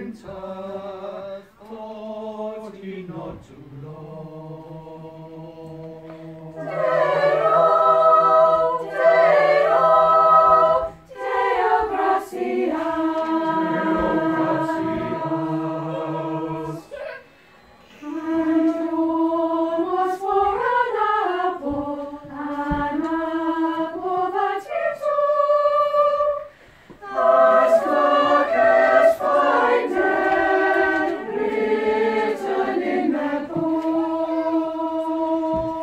winter, thought he not too long. Deo, Deo, Deo gratias, and all was for an apple that he took, as dark as findeth written in that book.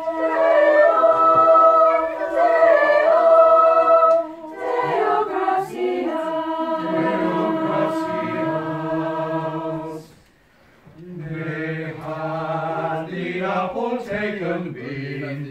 Deo gratias. They had the apple taken, been